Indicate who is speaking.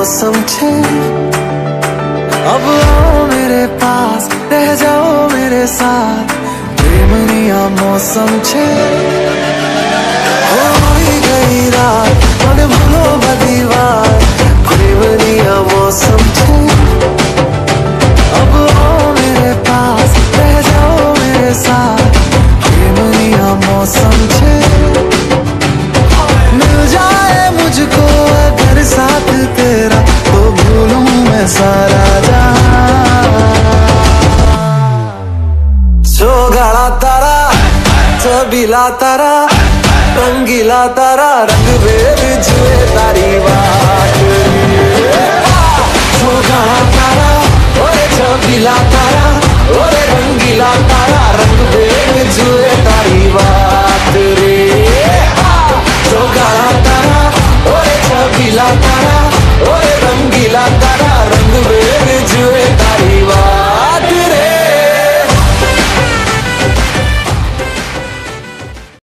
Speaker 1: मौसम छे, अब आओ मेरे पास, रह जाओ मेरे साथ, प्रेमनिया मौसम छे। हो गई रात मन भूलो बदी बात, प्रेमनिया मौसम छे, अब आओ मेरे पास, रह जाओ मेरे साथ, प्रेमनिया मौसम छे। मिल जाए मुझको अगर साथ तेरा, तो भूलूं मैं सारा गाड़ा तारा, चबीला तारा, रंगीला तारा, रंग बेर जुए तारी बात। गाड़ा तारा, ओए चबीला तारा, ओए रंगीला तारा, रंग बेर जुए तारी बात।